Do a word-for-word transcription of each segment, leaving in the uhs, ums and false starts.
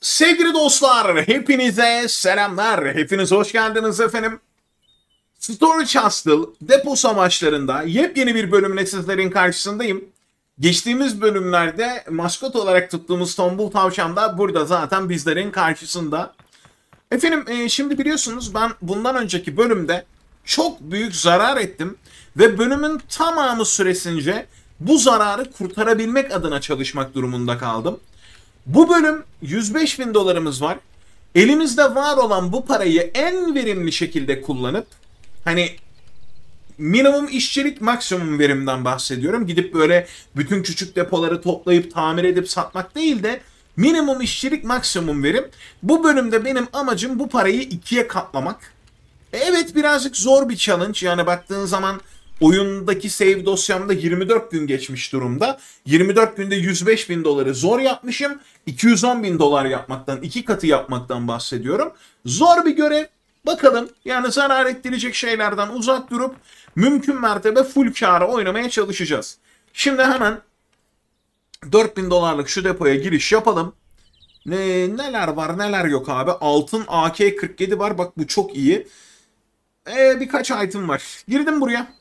Sevgili dostlar, hepinize selamlar. Hepiniz hoş geldiniz efendim. Storage Hustle depo savaşlarında yepyeni bir bölümle sizlerin karşısındayım. Geçtiğimiz bölümlerde maskot olarak tuttuğumuz tombul tavşan da burada zaten bizlerin karşısında. Efendim e, şimdi biliyorsunuz ben bundan önceki bölümde çok büyük zarar ettim. Ve bölümün tamamı süresince bu zararı kurtarabilmek adına çalışmak durumunda kaldım. Bu bölüm yüz beş bin dolarımız var. Elimizde var olan bu parayı en verimli şekilde kullanıp hani minimum işçilik maksimum verimden bahsediyorum. Gidip böyle bütün küçük depoları toplayıp tamir edip satmak değil de minimum işçilik maksimum verim. Bu bölümde benim amacım bu parayı ikiye katlamak. Evet birazcık zor bir challenge yani baktığın zaman oyundaki save dosyamda yirmi dört gün geçmiş durumda. yirmi dört günde yüz beş bin doları zor yapmışım. iki yüz on bin dolar yapmaktan, iki katı yapmaktan bahsediyorum. Zor bir görev. Bakalım yani zarar ettirecek şeylerden uzak durup mümkün mertebe full kâra oynamaya çalışacağız. Şimdi hemen dört bin dolarlık şu depoya giriş yapalım. Ne, neler var neler yok abi. Altın A K kırk yedi var, bak bu çok iyi. Ee, birkaç item var. Girdim buraya.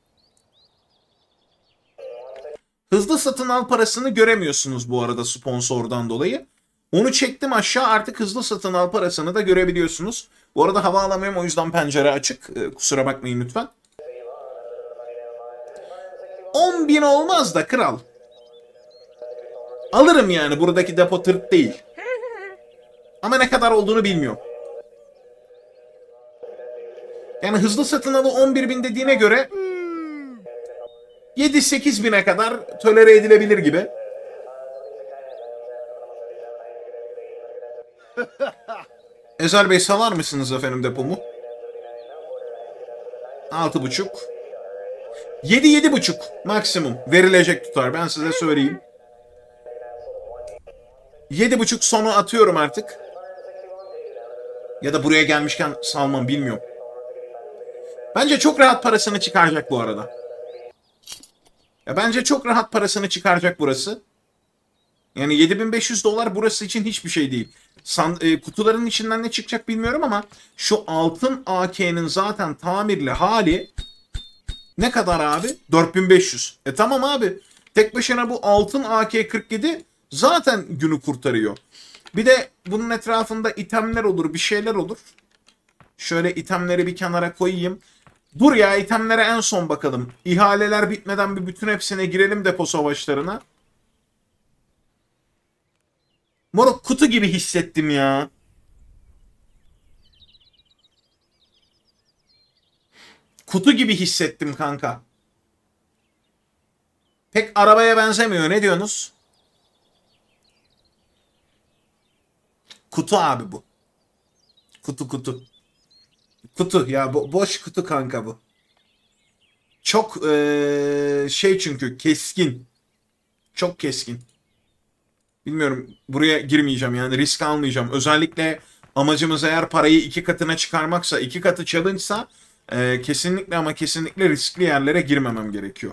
Hızlı satın al parasını göremiyorsunuz bu arada sponsordan dolayı. Onu çektim aşağı, artık hızlı satın al parasını da görebiliyorsunuz. Bu arada hava alamıyorum, o yüzden pencere açık. Ee, kusura bakmayın lütfen. on bin olmaz da kral. Alırım yani, buradaki depo tırt değil. Ama ne kadar olduğunu bilmiyorum. Yani hızlı satın alı on bir bin dediğine göre yedi sekiz bine kadar tolere edilebilir gibi. Ezel Bey salar mısınız efendim depomu? altı buçuk. yedi yedi buçuk maksimum verilecek tutar, ben size söyleyeyim. yedi buçuk sonu atıyorum artık. Ya da buraya gelmişken salmam, bilmiyorum. Bence çok rahat parasını çıkaracak bu arada. Ya bence çok rahat parasını çıkaracak burası. Yani yedi bin beş yüz dolar burası için hiçbir şey değil. San, e, kutuların içinden ne çıkacak bilmiyorum ama şu altın A K'nin zaten tamirli hali ne kadar abi? dört bin beş yüz. E tamam abi. Tek başına bu altın A K kırk yedi zaten günü kurtarıyor. Bir de bunun etrafında itemler olur, bir şeyler olur. Şöyle itemleri bir kenara koyayım. Dur ya, itemlere en son bakalım. İhaleler bitmeden bir bütün hepsine girelim depo savaşlarına. Moruk kutu gibi hissettim ya. Kutu gibi hissettim kanka. Pek arabaya benzemiyor, ne diyorsunuz? Kutu abi bu. Kutu kutu. Kutu ya, bo boş kutu kanka bu. Çok ee, şey çünkü keskin. Çok keskin. Bilmiyorum, buraya girmeyeceğim yani, risk almayacağım. Özellikle amacımız eğer parayı iki katına çıkarmaksa, iki katı challenge'sa ee, kesinlikle ama kesinlikle riskli yerlere girmemem gerekiyor.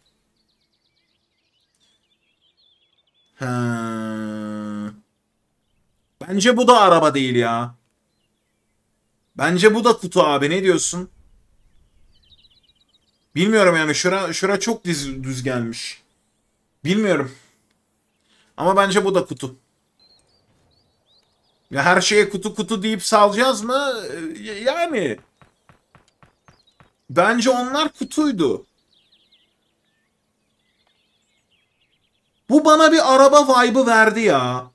Ha. Bence bu da araba değil ya. Bence bu da kutu abi, ne diyorsun? Bilmiyorum yani, şura, şura çok düz, düz gelmiş. Bilmiyorum. Ama bence bu da kutu. Ya her şeye kutu kutu deyip salacağız mı? Yani. Bence onlar kutuydu. Bu bana bir araba vibe'ı verdi ya.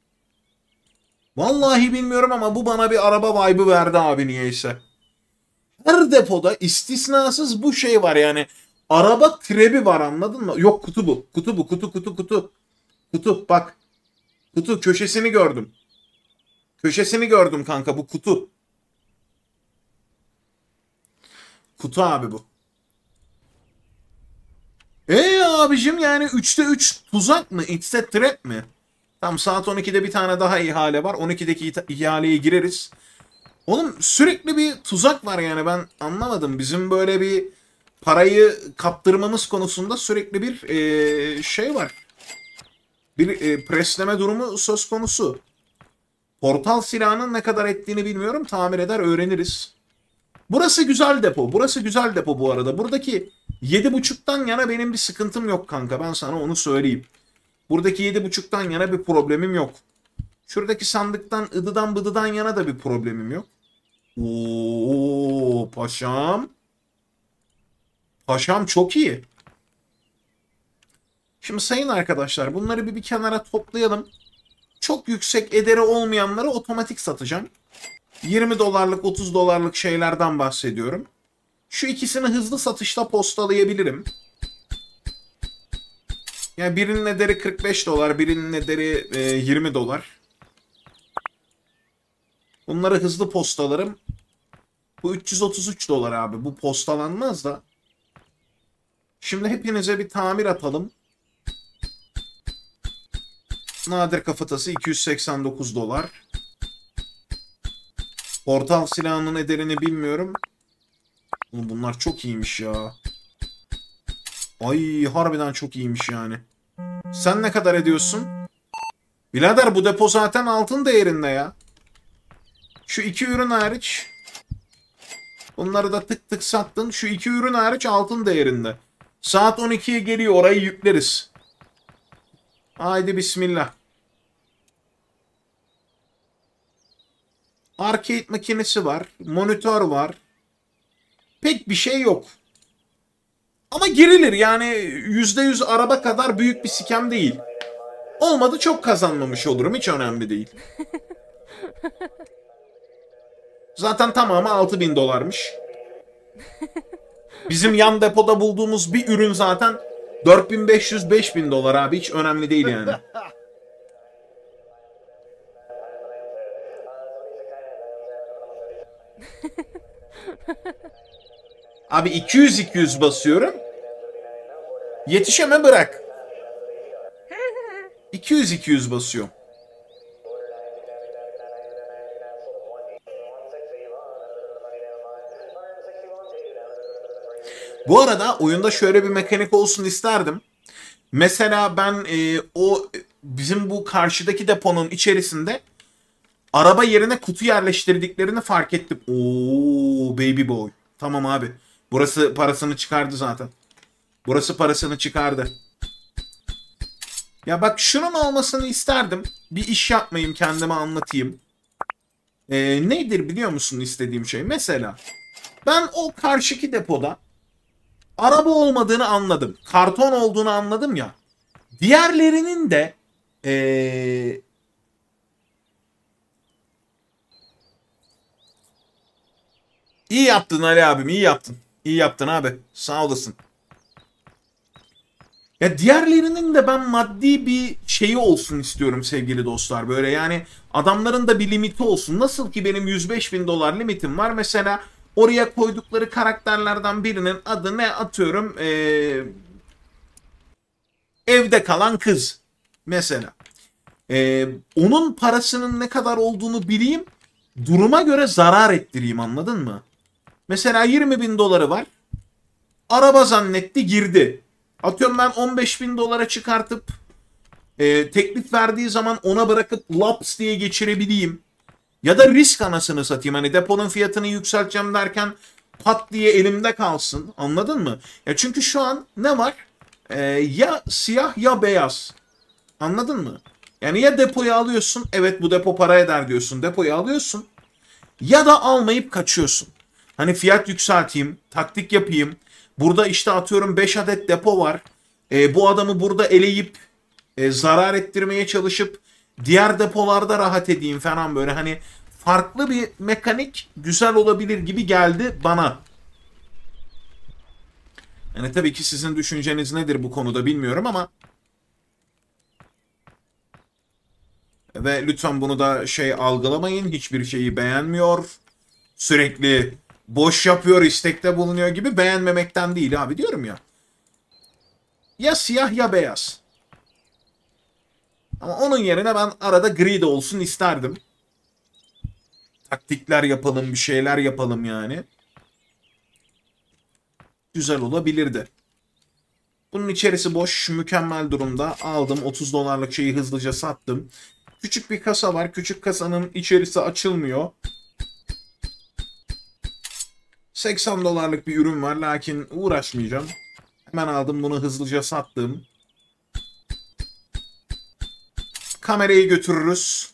Vallahi bilmiyorum ama bu bana bir araba vibe'ı verdi abi niyeyse. Her depoda istisnasız bu şey var yani. Araba trebi var, anladın mı? Yok, kutu bu. Kutu bu. Kutu kutu kutu. Kutu bak. Kutu köşesini gördüm. Köşesini gördüm kanka, bu kutu. Kutu abi bu. Eee abicim yani üçte üç tuzak mı? It's a trap mi? Tam saat on ikide bir tane daha ihale var. on ikideki ihaleye gireriz. Oğlum sürekli bir tuzak var yani, ben anlamadım. Bizim böyle bir parayı kaptırmamız konusunda sürekli bir ee, şey var. Bir e, presleme durumu söz konusu. Portal silahının ne kadar ettiğini bilmiyorum. Tamir eder öğreniriz. Burası güzel depo. Burası güzel depo bu arada. Buradaki yedi buçuktan yana benim bir sıkıntım yok kanka. Ben sana onu söyleyeyim. Buradaki yedi buçuktan yana bir problemim yok. Şuradaki sandıktan ıdıdan bıdıdan yana da bir problemim yok. Oo paşam. Paşam çok iyi. Şimdi sayın arkadaşlar bunları bir, bir kenara toplayalım. Çok yüksek ederi olmayanları otomatik satacağım. yirmi dolarlık otuz dolarlık şeylerden bahsediyorum. Şu ikisini hızlı satışta postalayabilirim. Yani birinin ederi kırk beş dolar, birinin ederi e, yirmi dolar. Bunları hızlı postalarım. Bu üç yüz otuz üç dolar abi. Bu postalanmaz da. Şimdi hepinize bir tamir atalım. Nadir kafatası iki yüz seksen dokuz dolar. Portal silahının ederini bilmiyorum. Bunlar çok iyiymiş ya. Ay harbiden çok iyiymiş yani. Sen ne kadar ediyorsun? Birader bu depo zaten altın değerinde ya. Şu iki ürün hariç. Bunları da tık tık sattın. Şu iki ürün hariç altın değerinde. Saat on ikiye geliyor, orayı yükleriz. Haydi bismillah. Arcade makinesi var. Monitör var. Pek bir şey yok. Ama girilir yani yüzde yüz araba kadar büyük bir sikem değil. Olmadı çok kazanmamış olurum, hiç önemli değil. Zaten tamamı altı bin dolarmış. Bizim yan depoda bulduğumuz bir ürün zaten dört bin beş yüz beş bin dolar abi, hiç önemli değil yani. Abi iki yüz iki yüz basıyorum. Yetişeme bırak. iki yüz iki yüz basıyorum. Bu arada oyunda şöyle bir mekanik olsun isterdim. Mesela ben e, o bizim bu karşıdaki deponun içerisinde araba yerine kutu yerleştirdiklerini fark ettim. Oo baby boy. Tamam abi. Burası parasını çıkardı zaten. Burası parasını çıkardı. Ya bak şunun olmasını isterdim. Bir iş yapmayayım, kendime anlatayım. Ee, nedir biliyor musun istediğim şey? Mesela ben o karşıki depoda araba olmadığını anladım. Karton olduğunu anladım ya. Diğerlerinin de ee, iyi yaptın Ali abim, iyi yaptın. İyi yaptın abi. Sağ olasın. Ya diğerlerinin de ben maddi bir şeyi olsun istiyorum sevgili dostlar. Böyle yani adamların da bir limiti olsun. Nasıl ki benim yüz beş bin dolar limitim var. Mesela oraya koydukları karakterlerden birinin adı ne atıyorum? Ee, evde kalan kız. Mesela. Ee, onun parasının ne kadar olduğunu bileyim. Duruma göre zarar ettireyim, anladın mı? Mesela yirmi bin doları var. Araba zannetti girdi. Atıyorum ben on beş bin dolara çıkartıp e, teklif verdiği zaman ona bırakıp laps diye geçirebileyim. Ya da risk anasını satayım. Hani deponun fiyatını yükselteceğim derken pat diye elimde kalsın. Anladın mı? Ya çünkü şu an ne var? E, ya siyah ya beyaz. Anladın mı? Yani ya depoyu alıyorsun. Evet bu depo para eder diyorsun. Depoyu alıyorsun. Ya da almayıp kaçıyorsun. Hani fiyat yükselteyim. Taktik yapayım. Burada işte atıyorum beş adet depo var. E, bu adamı burada eleyip e, zarar ettirmeye çalışıp diğer depolarda rahat edeyim falan, böyle hani farklı bir mekanik güzel olabilir gibi geldi bana. Yani tabii ki sizin düşünceniz nedir bu konuda bilmiyorum ama ve lütfen bunu da şey algılamayın, hiçbir şeyi beğenmiyor, sürekli boş yapıyor, istekte bulunuyor gibi beğenmemekten değil abi, diyorum ya. Ya siyah ya beyaz. Ama onun yerine ben arada gri de olsun isterdim. Taktikler yapalım, bir şeyler yapalım yani. Güzel olabilirdi. Bunun içerisi boş, mükemmel durumda. Aldım otuz dolarlık şeyi hızlıca sattım. Küçük bir kasa var. Küçük kasanın içerisi açılmıyor. seksen dolarlık bir ürün var. Lakin uğraşmayacağım. Hemen aldım bunu, hızlıca sattım. Kamerayı götürürüz.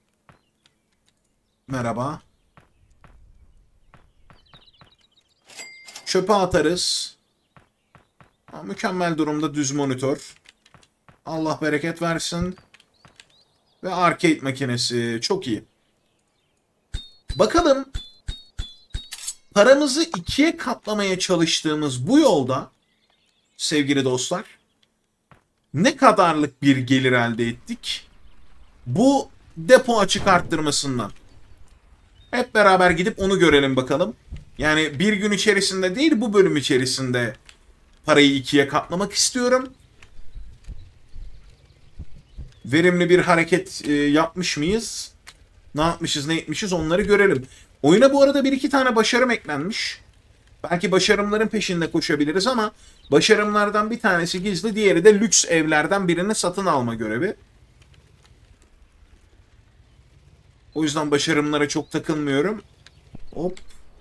Merhaba. Çöpe atarız. Ha, mükemmel durumda düz monitör. Allah bereket versin. Ve arcade makinesi. Çok iyi. Bakalım paramızı ikiye katlamaya çalıştığımız bu yolda sevgili dostlar ne kadarlık bir gelir elde ettik? Bu depo açık arttırmasından. Hep beraber gidip onu görelim bakalım. Yani bir gün içerisinde değil, bu bölüm içerisinde parayı ikiye katlamak istiyorum. Verimli bir hareket e, yapmış mıyız? Ne yapmışız, ne etmişiz onları görelim. Oyuna bu arada bir iki tane başarım eklenmiş. Belki başarımların peşinde koşabiliriz ama başarımlardan bir tanesi gizli, diğeri de lüks evlerden birini satın alma görevi. O yüzden başarımlara çok takılmıyorum. Hop.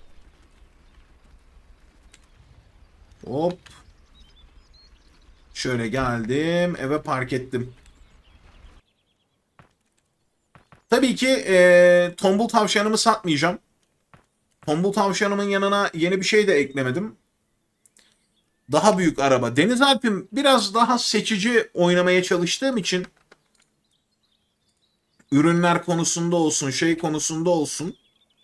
Hop. Şöyle geldim. Eve park ettim. Tabii ki ee, tombul tavşanımı satmayacağım. Tombul tavşanımın yanına yeni bir şey de eklemedim. Daha büyük araba. Deniz Alp'im biraz daha seçici oynamaya çalıştığım için ürünler konusunda olsun, şey konusunda olsun.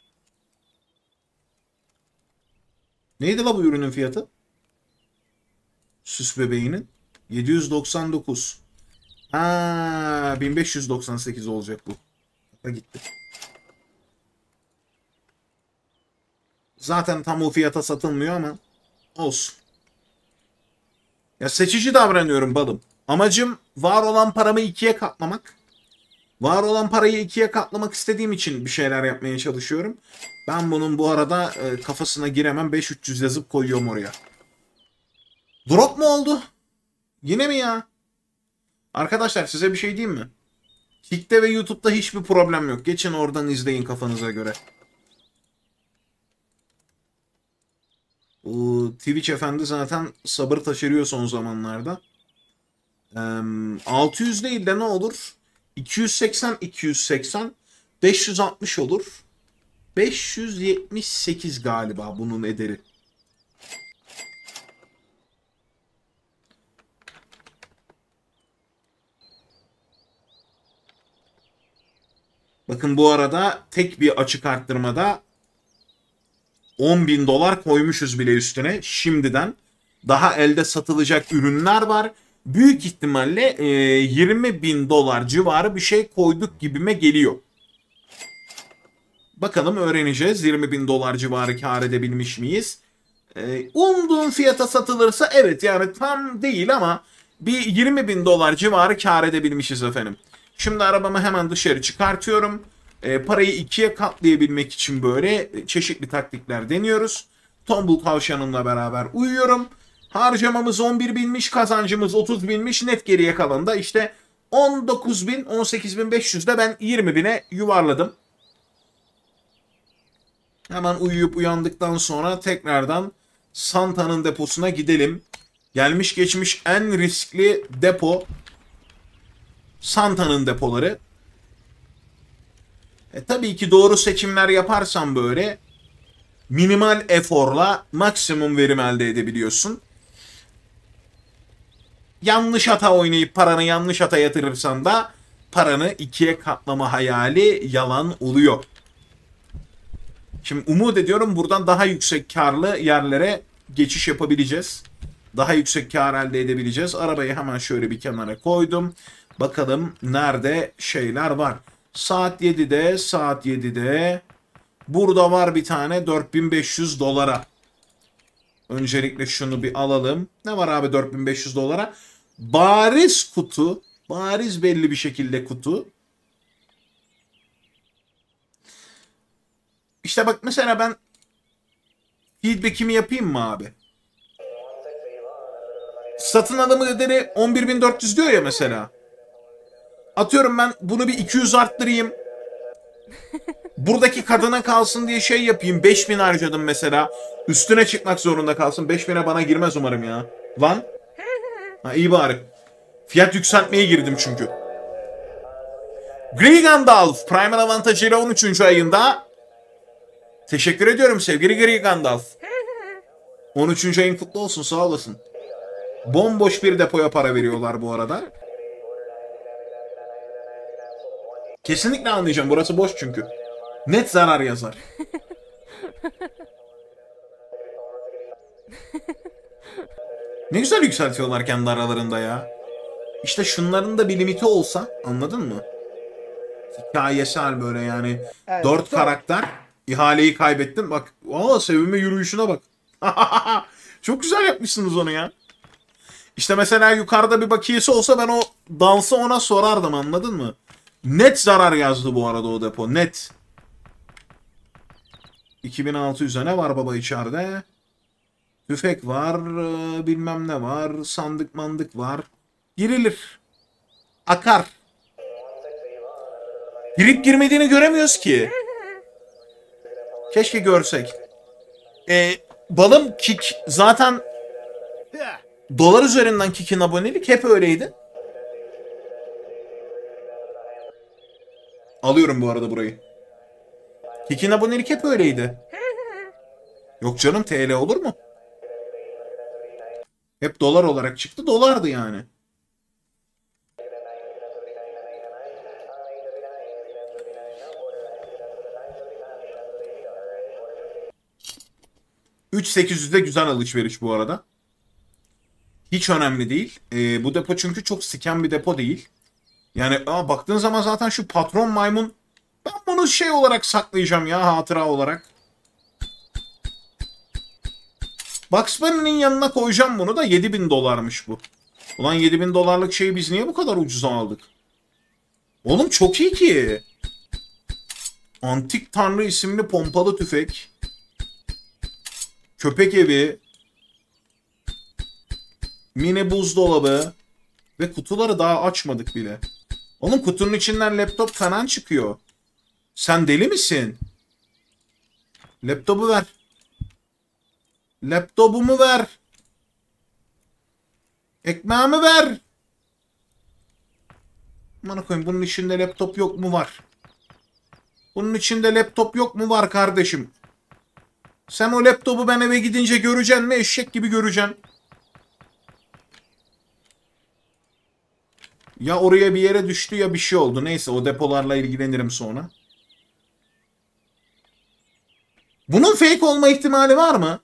Neydi la bu ürünün fiyatı? Süs bebeğinin. yedi yüz doksan dokuz. Ha, bin beş yüz doksan sekiz olacak bu. Ha, gitti. Zaten tam o fiyata satılmıyor ama olsun. Ya seçici davranıyorum balım. Amacım var olan paramı ikiye katlamak. Var olan parayı ikiye katlamak istediğim için bir şeyler yapmaya çalışıyorum. Ben bunun bu arada e, kafasına giremem. beş üç yüz yazıp koyuyorum oraya. Drop mu oldu? Yine mi ya? Arkadaşlar size bir şey diyeyim mi? Kick'te ve YouTube'da hiçbir problem yok. Geçin oradan izleyin kafanıza göre. O Twitch efendi zaten sabır taşırıyor son zamanlarda. Ee, altı yüz değil de ne olur? iki yüz seksen iki yüz seksen beş yüz altmış olur. beş yüz yetmiş sekiz galiba bunun ederi. Bakın bu arada tek bir açık arttırmada on bin dolar koymuşuz bile üstüne şimdiden. Daha elde satılacak ürünler var. Büyük ihtimalle e, yirmi bin dolar civarı bir şey koyduk gibime geliyor. Bakalım öğreneceğiz. yirmi bin dolar civarı kar edebilmiş miyiz? E, umduğum fiyata satılırsa evet, yani tam değil ama bir yirmi bin dolar civarı kar edebilmişiz efendim. Şimdi arabamı hemen dışarı çıkartıyorum. E, parayı ikiye katlayabilmek için böyle çeşitli taktikler deniyoruz. Tombul tavşanımla beraber uyuyorum. Harcamamız on bir binmiş, kazancımız otuz binmiş. Net geriye kalan da işte on dokuz bin, on sekiz bin beş yüzde ben yirmi bine yuvarladım. Hemen uyuyup uyandıktan sonra tekrardan Santa'nın deposuna gidelim. Gelmiş geçmiş en riskli depo Santa'nın depoları. E, tabii ki doğru seçimler yaparsan böyle minimal eforla maksimum verim elde edebiliyorsun. Yanlış hata oynayıp paranı yanlış hata yatırırsan da paranı ikiye katlama hayali yalan oluyor. Şimdi umut ediyorum buradan daha yüksek karlı yerlere geçiş yapabileceğiz. Daha yüksek kar elde edebileceğiz. Arabayı hemen şöyle bir kenara koydum. Bakalım nerede şeyler var. Saat yedide, saat yedide. Burada var bir tane dört bin beş yüz dolara. Öncelikle şunu bir alalım. Ne var abi dört bin beş yüz dolara? Bariz kutu. Bariz belli bir şekilde kutu. İşte bak mesela ben feedback'imi yapayım mı abi? Satın alımı ederi on bir bin dört yüz diyor ya mesela. Atıyorum ben bunu bir iki yüz arttırayım. Buradaki kadına kalsın diye şey yapayım. beş bin harcadım mesela. Üstüne çıkmak zorunda kalsın. beş bine bana girmez umarım ya. Lan. Ha, iyi bari. Fiyat yükseltmeye girdim çünkü. Gri Gandalf Primal avantajıyla on üçüncü ayında. Teşekkür ediyorum sevgili Gri Gandalf. on üçüncü ayın kutlu olsun, sağ olasın. Bomboş bir depoya para veriyorlar bu arada. Kesinlikle anlayacağım, burası boş çünkü. Net zarar yazar. Ne güzel yükseltiyorlar kendi aralarında ya. İşte şunların da bir limiti olsa, anladın mı? Hikayesel böyle yani. Evet, Dört çok- karakter. İhaleyi kaybettim. Bak. Aa, sevinme yürüyüşüne bak. Çok güzel yapmışsınız onu ya. İşte mesela yukarıda bir bakiyesi olsa ben o dansı ona sorardım, anladın mı? Net zarar yazdı bu arada o depo. Net. iki bin altı yüze ne var baba içeride? Tüfek var. e, Bilmem ne var. Sandık mandık var. Girilir. Akar. Girip girmediğini göremiyoruz ki. Keşke görsek. E, balım Kik zaten dolar üzerinden Kik'in abonelik hep öyleydi. Alıyorum bu arada burayı. Kik'in abonelik hep öyleydi. Yok canım, T L olur mu? Hep dolar olarak çıktı. Dolardı yani. üç bin sekiz yüzde güzel alışveriş bu arada. Hiç önemli değil. Ee, bu depo çünkü çok siken bir depo değil. Yani aa, baktığın zaman zaten şu patron maymun, ben bunu şey olarak saklayacağım ya, hatıra olarak. Bugs Bunny'nin yanına koyacağım bunu da, yedi bin dolarmış bu. Ulan yedi bin dolarlık şeyi biz niye bu kadar ucuza aldık? Oğlum çok iyi ki. Antik Tanrı isimli pompalı tüfek. Köpek evi. Mini buzdolabı. Ve kutuları daha açmadık bile. Oğlum kutunun içinden laptop falan çıkıyor. Sen deli misin? Laptopu ver. Laptopumu ver. Ekmeğimi ver. Bana koyayım, bunun içinde laptop yok mu, var? Bunun içinde laptop yok mu, var kardeşim? Sen o laptopu ben eve gidince göreceksin mi? Eşek gibi göreceksin. Ya oraya bir yere düştü ya bir şey oldu. Neyse, o depolarla ilgilenirim sonra. Bunun fake olma ihtimali var mı?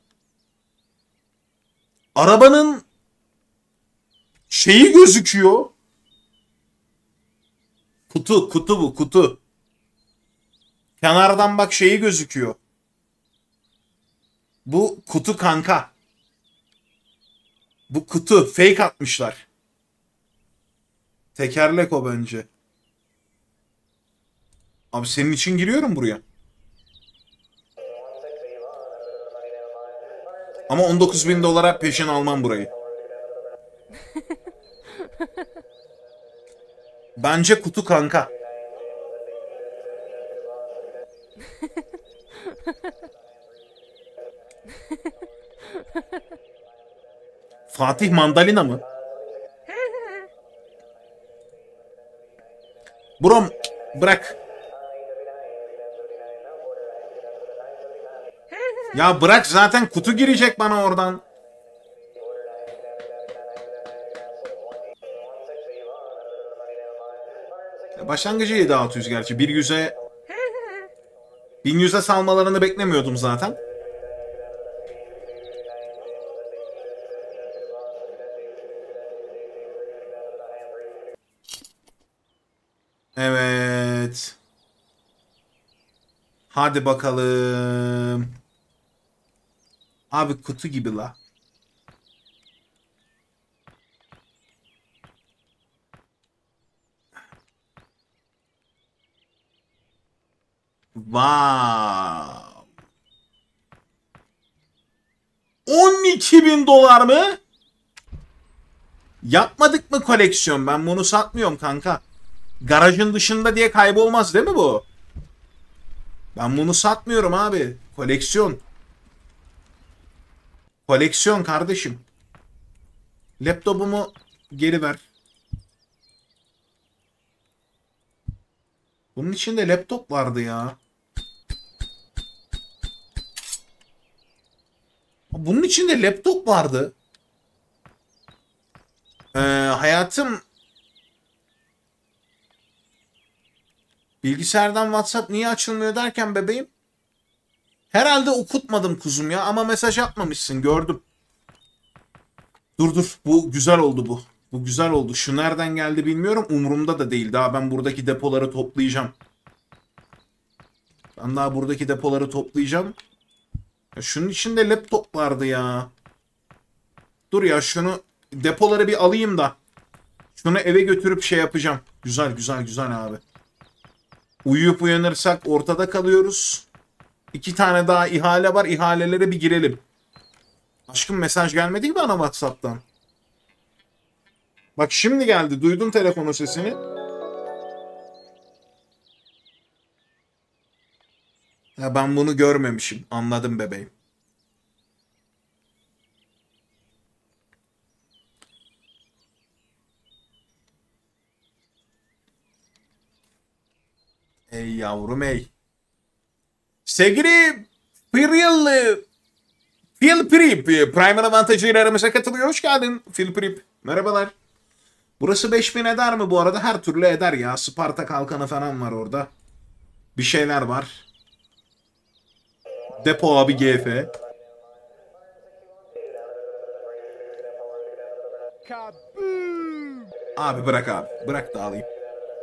Arabanın şeyi gözüküyor. Kutu, kutu bu, kutu. Kenardan bak şeyi gözüküyor. Bu kutu kanka. Bu kutu. Fake atmışlar. Tekerlek o bence. Abi senin için giriyorum buraya. Ama on dokuz bin dolara peşin almam burayı. Bence kutu kanka. Fatih mandalina mı? Brom bırak. Ya bırak, zaten kutu girecek bana oradan. Başlangıcı yedi altı yüz gerçi. bir yüze bin yüze salmalarını beklemiyordum zaten. Evet. Hadi bakalım. Abi kutu gibi la. Wow. on iki bin dolar mı? Yapmadık mı koleksiyon? Ben bunu satmıyorum kanka. Garajın dışında diye kaybolmaz değil mi bu? Ben bunu satmıyorum abi. Koleksiyon. Koleksiyon kardeşim. Laptopumu geri ver. Bunun içinde laptop vardı ya. Bunun içinde laptop vardı. Ee, hayatım, bilgisayardan WhatsApp niye açılmıyor derken bebeğim. Herhalde okutmadım kuzum ya, ama mesaj atmamışsın, gördüm. Dur dur, bu güzel oldu bu. Bu güzel oldu. Şu nereden geldi bilmiyorum, umurumda da değil. Daha ben buradaki depoları toplayacağım. Ben daha buradaki depoları toplayacağım. Ya şunun içinde laptop vardı ya. Dur ya, şunu depoları bir alayım da. Şunu eve götürüp şey yapacağım. Güzel güzel güzel abi. Uyuyup uyanırsak ortada kalıyoruz. İki tane daha ihale var. İhalelere bir girelim. Aşkım, mesaj gelmedi mi bana WhatsApp'tan? Bak şimdi geldi. Duydun telefonun sesini. Ya ben bunu görmemişim. Anladım bebeğim. Ey yavrum ey. Sevgili Piril Phil Prip Prime'ın avantajıyla aramıza katılıyor. Hoş geldin Phil Prip. Merhabalar. Burası beş bin eder mi bu arada? Her türlü eder ya. Sparta kalkanı falan var orada. Bir şeyler var. Depo abi G F. Abi bırak abi. Bırak da alayım.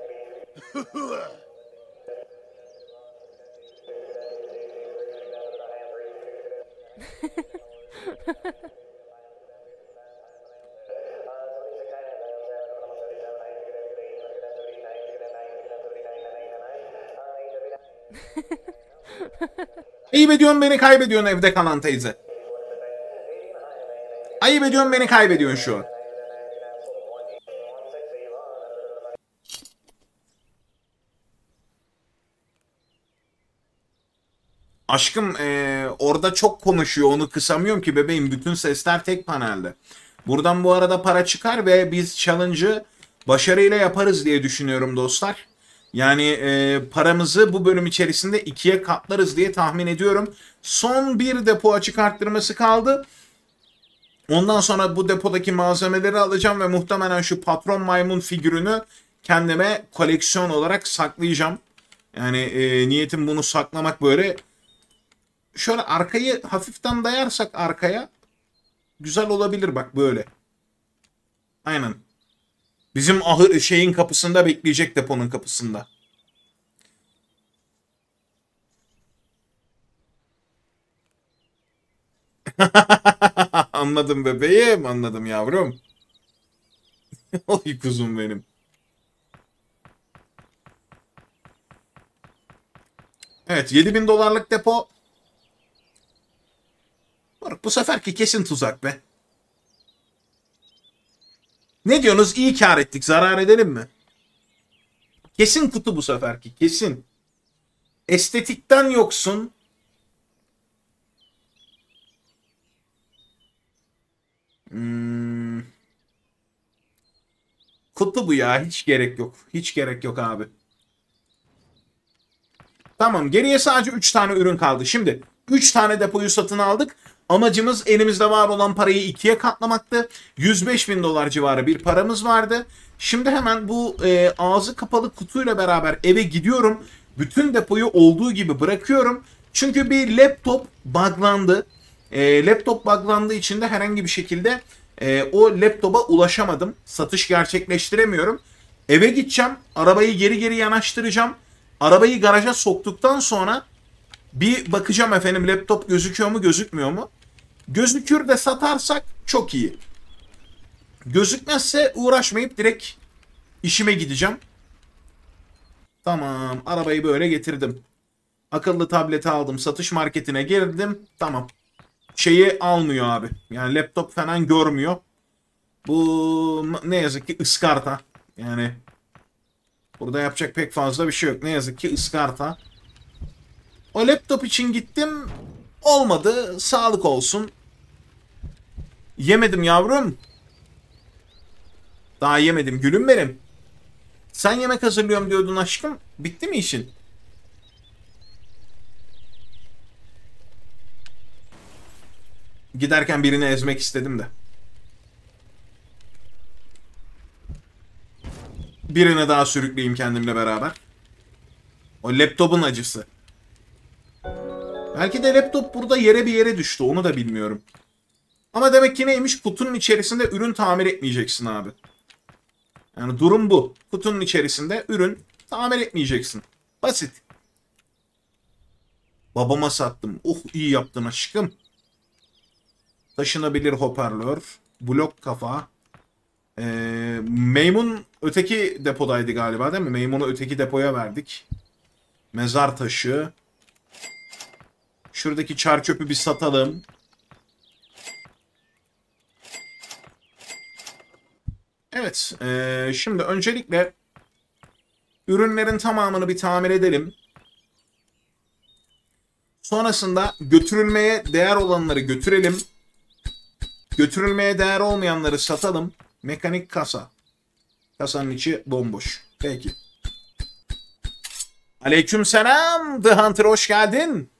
Ayıp ediyorsun, beni kaybediyorsun evde kalan teyze. Ayıp ediyorsun, beni kaybediyorsun şu an. Aşkım ee, orada çok konuşuyor, onu kısamıyorum ki bebeğim. Bütün sesler tek panelde. Buradan bu arada para çıkar ve biz challenge'ı başarıyla yaparız diye düşünüyorum dostlar. Yani e, paramızı bu bölüm içerisinde ikiye katlarız diye tahmin ediyorum. Son bir depo açık arttırması kaldı. Ondan sonra bu depodaki malzemeleri alacağım ve muhtemelen şu patron maymun figürünü kendime koleksiyon olarak saklayacağım. Yani e, niyetim bunu saklamak böyle. Şöyle arkayı hafiften dayarsak arkaya güzel olabilir bak böyle. Aynen. Bizim ahır şeyin kapısında bekleyecek, deponun kapısında. Anladım bebeğim, anladım yavrum. Oy kuzum benim. Evet, yedi bin dolarlık depo. Bak, bu seferki kesin tuzak be. Ne diyorsunuz? İyi kar ettik. Zarar edelim mi? Kesin kutu bu seferki. Kesin. Estetikten yoksun. Hmm. Kutu bu ya. Hiç gerek yok. Hiç gerek yok abi. Tamam. Geriye sadece üç tane ürün kaldı. Şimdi üç tane depoyu satın aldık. Amacımız elimizde var olan parayı ikiye katlamaktı. yüz beş bin dolar civarı bir paramız vardı. Şimdi hemen bu e, ağzı kapalı kutuyla beraber eve gidiyorum. Bütün depoyu olduğu gibi bırakıyorum. Çünkü bir laptop buglandı. E, laptop buglandığı için de herhangi bir şekilde e, o laptopa ulaşamadım. Satış gerçekleştiremiyorum. Eve gideceğim. Arabayı geri geri yanaştıracağım. Arabayı garaja soktuktan sonra bir bakacağım efendim, laptop gözüküyor mu gözükmüyor mu? Gözükür de satarsak çok iyi. Gözükmezse uğraşmayıp direkt işime gideceğim. Tamam, arabayı böyle getirdim. Akıllı tableti aldım, satış marketine girdim. Tamam. Şeyi almıyor abi. Yani laptop falan görmüyor. Bu ne yazık ki ıskarta. Yani Burada yapacak pek fazla bir şey yok. Ne yazık ki ıskarta. O laptop için gittim. Olmadı. Sağlık olsun. Yemedim yavrum. Daha yemedim gülüm benim. Sen yemek hazırlıyorum diyordun aşkım. Bitti mi işin? Giderken birini ezmek istedim de. Birine daha sürükleyeyim kendimle beraber. O laptopun acısı. Belki de laptop burada yere bir yere düştü. Onu da bilmiyorum. Ama demek ki neymiş? Kutunun içerisinde ürün tamir etmeyeceksin abi. Yani durum bu. Kutunun içerisinde ürün tamir etmeyeceksin. Basit. Babama sattım. Oh iyi yaptın aşkım. Taşınabilir hoparlör. Blok kafa. Ee, Maymun öteki depodaydı galiba değil mi? Maymun'u öteki depoya verdik. Mezar taşı. Şuradaki çar çöpü bir satalım. Evet. Ee, şimdi öncelikle ürünlerin tamamını bir tamir edelim. Sonrasında götürülmeye değer olanları götürelim. Götürülmeye değer olmayanları satalım. Mekanik kasa. Kasanın içi bomboş. Peki. Aleykümselam. The Hunter hoş geldin.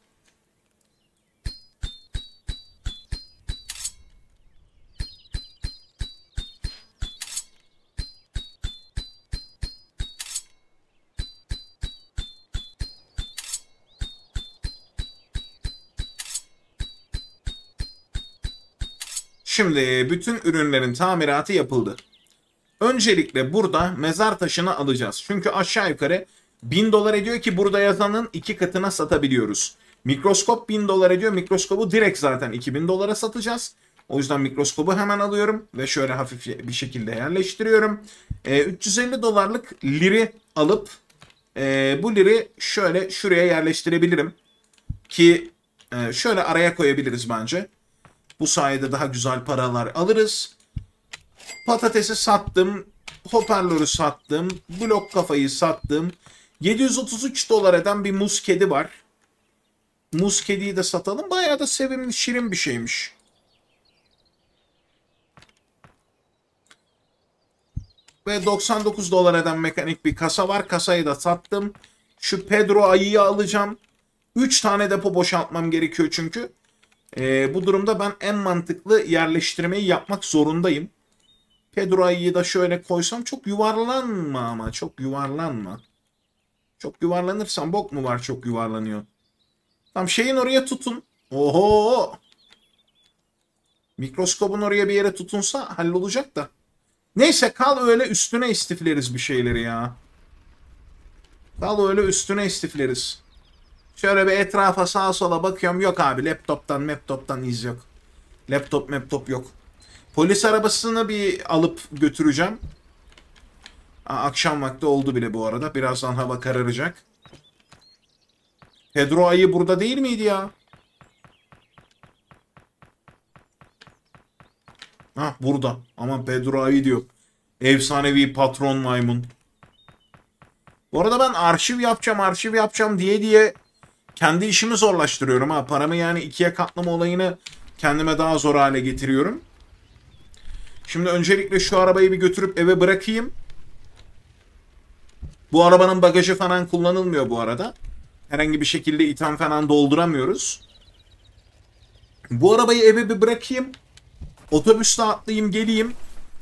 Şimdi bütün ürünlerin tamiratı yapıldı. Öncelikle burada mezar taşını alacağız. Çünkü aşağı yukarı bin dolar ediyor ki burada yazanın iki katına satabiliyoruz. Mikroskop bin dolar ediyor. Mikroskobu direkt zaten iki bin dolara satacağız. O yüzden mikroskobu hemen alıyorum ve şöyle hafif bir şekilde yerleştiriyorum. E, üç yüz elli dolarlık liri alıp e, bu liri şöyle şuraya yerleştirebilirim. Ki e, şöyle araya koyabiliriz bence. Bu sayede daha güzel paralar alırız. Patatesi sattım. Hoparlörü sattım. Blok kafayı sattım. yedi yüz otuz üç dolar eden bir muz kedi var. Muz kediyi de satalım. Bayağı da sevimli, şirin bir şeymiş. Ve doksan dokuz dolar eden mekanik bir kasa var. Kasayı da sattım. Şu Pedro ayıyı alacağım. üç tane depo boşaltmam gerekiyor çünkü. Ee, bu durumda ben en mantıklı yerleştirmeyi yapmak zorundayım. Pedro ayıyı da şöyle koysam çok yuvarlanma ama. Çok yuvarlanma. Çok yuvarlanırsan bok mu var çok yuvarlanıyor. Tam şeyin oraya tutun. Oho. Mikroskobun oraya bir yere tutunsa hallolacak da. Neyse kal öyle üstüne istifleriz bir şeyleri ya. Kal öyle üstüne istifleriz. Şöyle bir etrafa sağa sola bakıyorum. Yok abi laptoptan laptoptan iz yok. Laptop laptop yok. Polis arabasını bir alıp götüreceğim. Aa, akşam vakti oldu bile bu arada. Birazdan hava kararacak. Pedro ayı burada değil miydi ya? Ha burada. Ama Pedro ayı diyor. Efsanevi patron maymun. Bu arada ben arşiv yapacağım arşiv yapacağım diye diye kendi işimi zorlaştırıyorum ha. Paramı yani ikiye katlama olayını kendime daha zor hale getiriyorum. Şimdi öncelikle şu arabayı bir götürüp eve bırakayım. Bu arabanın bagajı falan kullanılmıyor bu arada. Herhangi bir şekilde itham falan dolduramıyoruz. Bu arabayı eve bir bırakayım. Otobüsle atlayayım geleyim.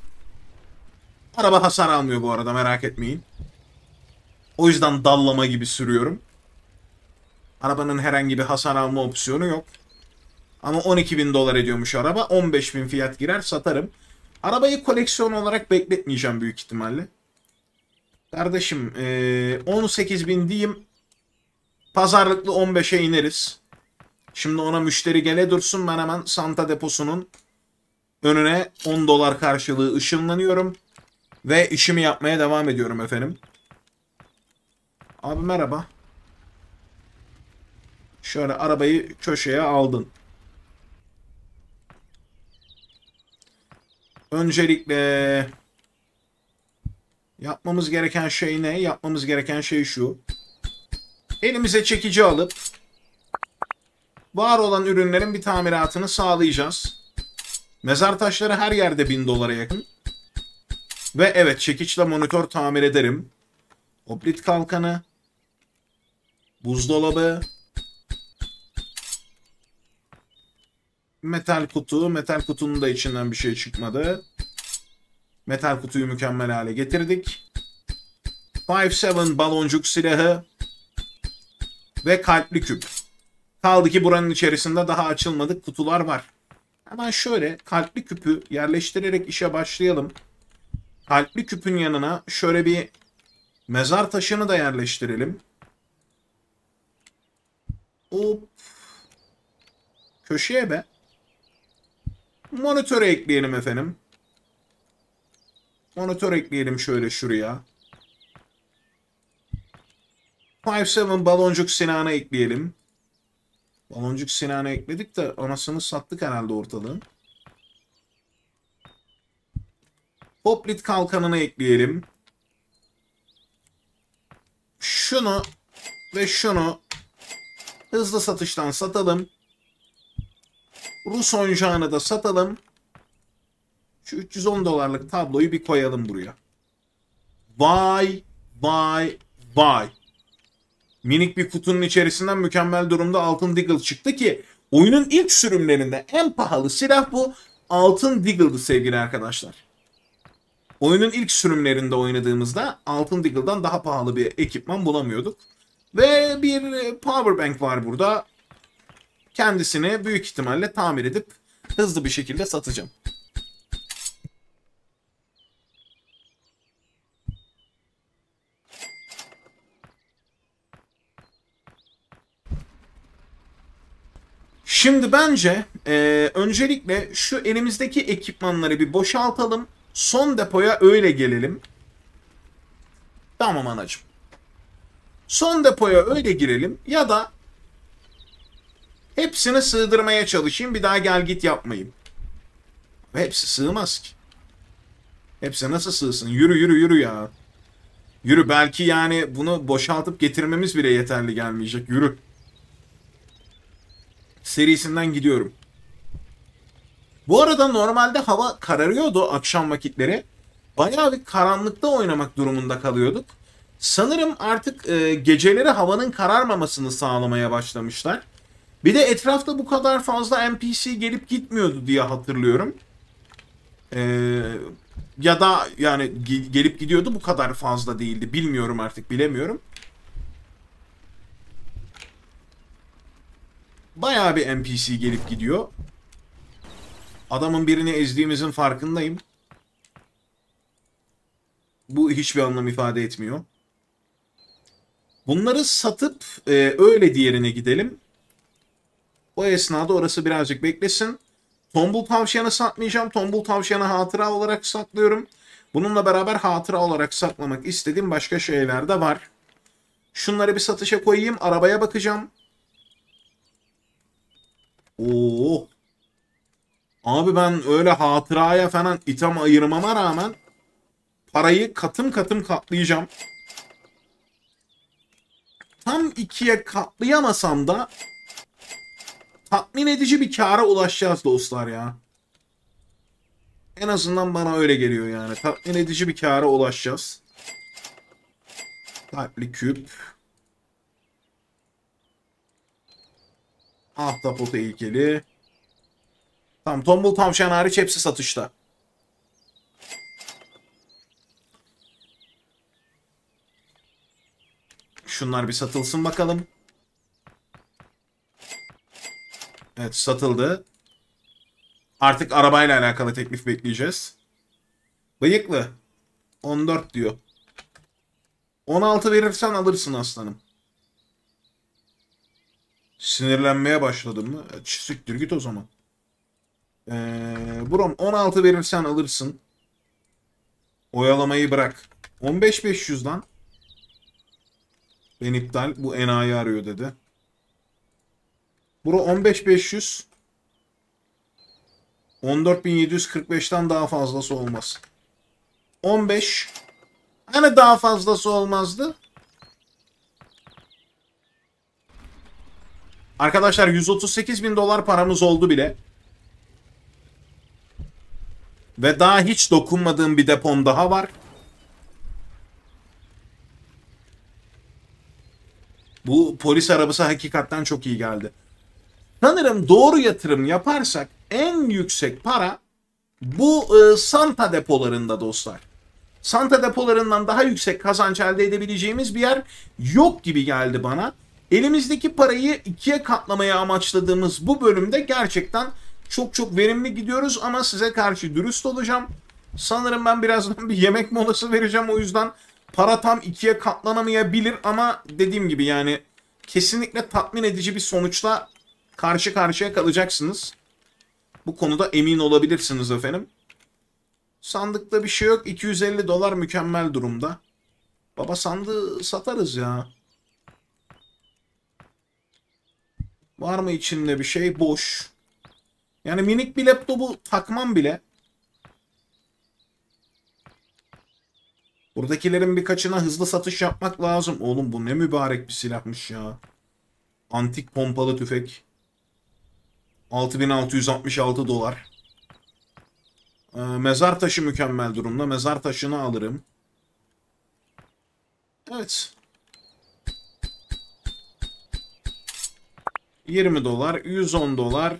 Araba hasar almıyor bu arada merak etmeyin. O yüzden dallama gibi sürüyorum. Arabanın herhangi bir hasar alma opsiyonu yok. Ama on iki bin dolar ediyormuş araba. on beş bin fiyat girer satarım. Arabayı koleksiyon olarak bekletmeyeceğim büyük ihtimalle. Kardeşim ee, on sekiz bin diyeyim. Pazarlıklı on beşe ineriz. Şimdi ona müşteri gele dursun. Ben hemen Santa deposunun önüne on dolar karşılığı ışınlanıyorum. Ve işimi yapmaya devam ediyorum efendim. Abi merhaba. Şöyle arabayı köşeye aldın. Öncelikle Yapmamız gereken şey ne? Yapmamız gereken şey şu. Elimize çekici alıp var olan ürünlerin bir tamiratını sağlayacağız. Mezar taşları her yerde bin dolara yakın. Ve evet, çekiçle monitör tamir ederim. Hoplit kalkanı. Buzdolabı. Metal kutu. Metal kutunun da içinden bir şey çıkmadı. Metal kutuyu mükemmel hale getirdik. beş yedi baloncuk silahı. Ve kalpli küp. Kaldı ki buranın içerisinde daha açılmadık kutular var. Hemen şöyle kalpli küpü yerleştirerek işe başlayalım. Kalpli küpün yanına şöyle bir mezar taşını da yerleştirelim. Hop. Köşeye be. Monitöre ekleyelim efendim. Monitör ekleyelim şöyle şuraya. beş yedi baloncuk silahını ekleyelim. Baloncuk silahını ekledik de anasını sattık herhalde ortalığın. Hoplit kalkanını ekleyelim. Şunu ve şunu hızlı satıştan satalım. Rus oyuncağını da satalım. Şu üç yüz on dolarlık tabloyu bir koyalım buraya. Vay vay vay. Minik bir kutunun içerisinden mükemmel durumda altın Deagle çıktı ki oyunun ilk sürümlerinde en pahalı silah bu altın Deagle'dı sevgili arkadaşlar. Oyunun ilk sürümlerinde oynadığımızda altın Deagle'dan daha pahalı bir ekipman bulamıyorduk. Ve bir powerbank var burada. Kendisini büyük ihtimalle tamir edip hızlı bir şekilde satacağım. Şimdi bence e, öncelikle şu elimizdeki ekipmanları bir boşaltalım. Son depoya öyle gelelim. Tamam anacığım. Son depoya öyle girelim ya da hepsini sığdırmaya çalışayım. Bir daha gel git yapmayayım. Hepsi sığmaz ki. Hepsi nasıl sığsın? Yürü yürü yürü ya. Yürü, belki yani bunu boşaltıp getirmemiz bile yeterli gelmeyecek. Yürü. Serisinden gidiyorum. Bu arada normalde hava kararıyordu akşam vakitleri. Bayağı bir karanlıkta oynamak durumunda kalıyorduk. Sanırım artık e, geceleri havanın kararmamasını sağlamaya başlamışlar. Bir de etrafta bu kadar fazla N P C gelip gitmiyordu diye hatırlıyorum. E, ya da yani gelip gidiyordu, bu kadar fazla değildi. Bilmiyorum artık, bilemiyorum. Bayağı bir N P C gelip gidiyor. Adamın birini ezdiğimizin farkındayım. Bu hiçbir anlam ifade etmiyor. Bunları satıp e, öyle diğerine gidelim. O esnada orası birazcık beklesin. Tombul tavşanı satmayacağım. Tombul tavşanı hatıra olarak saklıyorum. Bununla beraber hatıra olarak saklamak istediğim başka şeyler de var. Şunları bir satışa koyayım. Arabaya bakacağım. Oo. Abi ben öyle hatıraya falan item ayırmama rağmen parayı katım katım katlayacağım. Tam ikiye katlayamasam da tatmin edici bir kâra ulaşacağız dostlar ya. En azından bana öyle geliyor yani. Tatmin edici bir kâra ulaşacağız. Kalpli küp. Ahtapot heykeli. Tamam, tombul tavşan hariç hepsi satışta. Şunlar bir satılsın bakalım. Evet, satıldı. Artık arabayla alakalı teklif bekleyeceğiz. Bıyıklı. on dört diyor. on altı verirsen alırsın aslanım. Sinirlenmeye başladın mı? Evet, siktir git o zaman. Ee, Brom on altı verirsen alırsın. Oyalamayı bırak. on beş beş yüz lan. Ben iptal. Bu enayi arıyor dedi. Bro on beş beş yüz. on dört bin yedi yüz kırk beşten daha fazlası olmaz. on beş. Hani daha fazlası olmazdı? Arkadaşlar yüz otuz sekiz bin dolar paramız oldu bile. Ve daha hiç dokunmadığım bir depom daha var. Bu polis arabası hakikaten çok iyi geldi. Sanırım doğru yatırım yaparsak en yüksek para bu e, Santa depolarında dostlar. Santa depolarından daha yüksek kazanç elde edebileceğimiz bir yer yok gibi geldi bana. Elimizdeki parayı ikiye katlamaya amaçladığımız bu bölümde gerçekten çok çok verimli gidiyoruz ama size karşı dürüst olacağım. Sanırım ben birazdan bir yemek molası vereceğim, o yüzden para tam ikiye katlanamayabilir ama dediğim gibi yani kesinlikle tatmin edici bir sonuçla karşı karşıya kalacaksınız. Bu konuda emin olabilirsiniz efendim. Sandıkta bir şey yok. iki yüz elli dolar mükemmel durumda. Baba sandığı satarız ya. Var mı içinde bir şey? Boş. Yani minik bir laptopu takmam bile. Buradakilerin birkaçına hızlı satış yapmak lazım. Oğlum bu ne mübarek bir silahmış ya. Antik pompalı tüfek. altı bin altı yüz altmış altı dolar. Ee, mezar taşı mükemmel durumda. Mezar taşını alırım. Evet. yirmi dolar. yüz on dolar.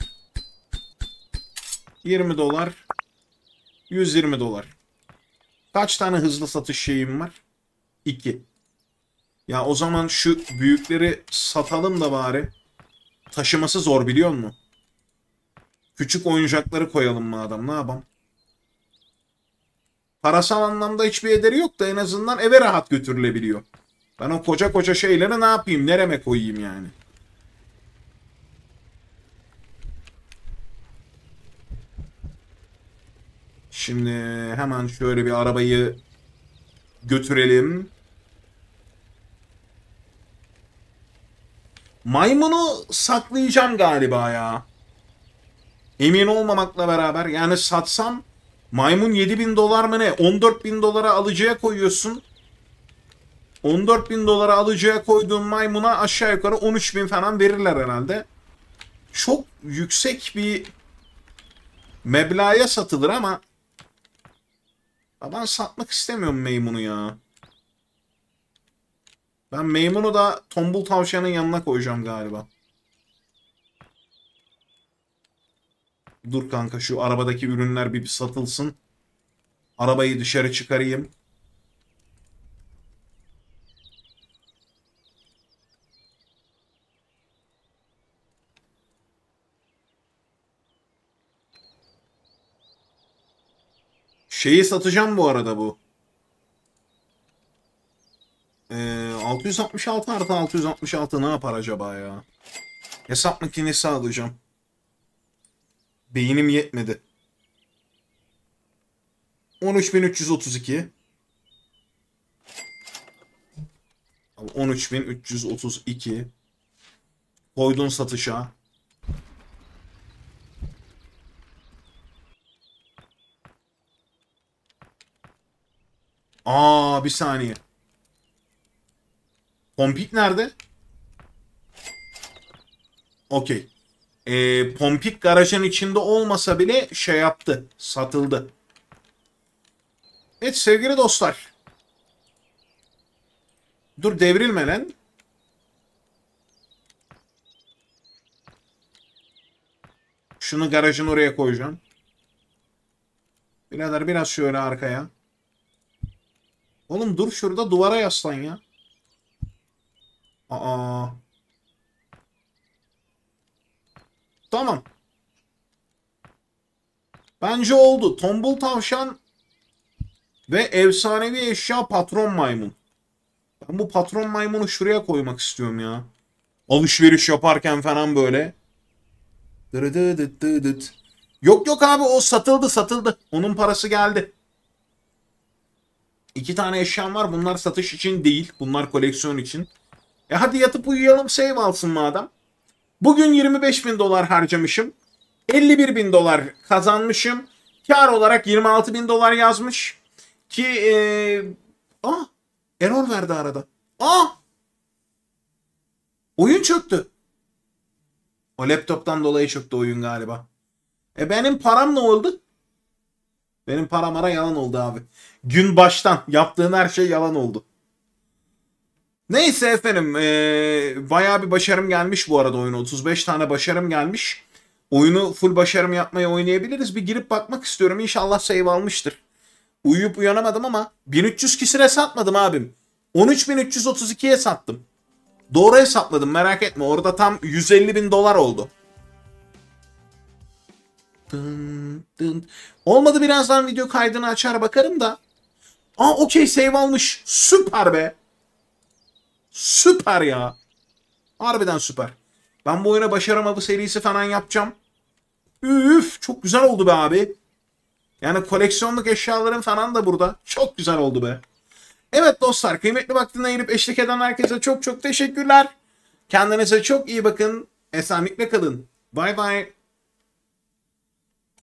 yirmi dolar. yüz yirmi dolar. Kaç tane hızlı satış şeyim var? iki. Ya o zaman şu büyükleri satalım da bari. Taşıması zor biliyor musun? Küçük oyuncakları koyalım madem, ne yapalım? Parasal anlamda hiçbir ederi yok da en azından eve rahat götürülebiliyor. Ben o koca koca şeyleri ne yapayım? Nereme koyayım yani? Şimdi hemen şöyle bir arabayı götürelim. Maymunu saklayacağım galiba ya. Emin olmamakla beraber yani satsam maymun yedi bin dolar mı ne? on dört bin dolara alıcıya koyuyorsun. on dört bin dolara alıcıya koyduğun maymuna aşağı yukarı on üç bin falan verirler herhalde. Çok yüksek bir meblağa satılır ama ben satmak istemiyorum meymunu ya. Ben meymunu da tombul tavşanın yanına koyacağım galiba. Dur kanka şu arabadaki ürünler bir, bir satılsın. Arabayı dışarı çıkarayım. Şeyi satacağım bu arada bu. Ee, altı yüz altmış altı artı altı yüz altmış altı ne yapar acaba ya? Hesap makinesi alacağım. Beynim yetmedi. on üç bin üç yüz otuz iki. on üç bin üç yüz otuz iki. Koydun satışa. Aa bir saniye. Pompik nerede? Okey. Ee, Pompik garajın içinde olmasa bile şey yaptı. Satıldı. Evet sevgili dostlar. Dur devrilme lan. Şunu garajın oraya koyacağım. Birader biraz şöyle arkaya. Oğlum dur şurada duvara yaslan ya. Aa. Tamam. Bence oldu. Tombul tavşan ve efsanevi eşya patron maymun. Ben bu patron maymunu şuraya koymak istiyorum ya. Alışveriş yaparken falan böyle. Yok yok abi o satıldı satıldı. Onun parası geldi. İki tane eşyam var. Bunlar satış için değil. Bunlar koleksiyon için. E hadi yatıp uyuyalım save alsın madem. Bugün yirmi beş bin dolar harcamışım. elli bir bin dolar kazanmışım. Kar olarak yirmi altı bin dolar yazmış. Ki e, Aa! Error verdi arada. Aa! Oyun çöktü. O laptoptan dolayı çöktü oyun galiba. E benim param ne oldu? Benim param ara yalan oldu abi. Gün baştan yaptığın her şey yalan oldu. Neyse efendim. Ee, bayağı bir başarım gelmiş bu arada oyuna. otuz beş tane başarım gelmiş. Oyunu full başarım yapmayı oynayabiliriz. Bir girip bakmak istiyorum. İnşallah save almıştır. Uyuyup uyanamadım ama bin üç yüz küsüre satmadım abim. on üç bin üç yüz otuz ikiye sattım. Doğru hesapladım, merak etme. Orada tam yüz elli bin dolar oldu. Dın dın. Olmadı birazdan video kaydını açar bakarım da. Aa okey, save almış. Süper be. Süper ya. Harbiden süper. Ben bu oyuna başarım avı serisi falan yapacağım. Üf, çok güzel oldu be abi. Yani koleksiyonluk eşyaların falan da burada. Çok güzel oldu be. Evet dostlar, kıymetli vaktini ayırıp eşlik eden herkese çok çok teşekkürler. Kendinize çok iyi bakın. Esenlikle kalın. Bay bay.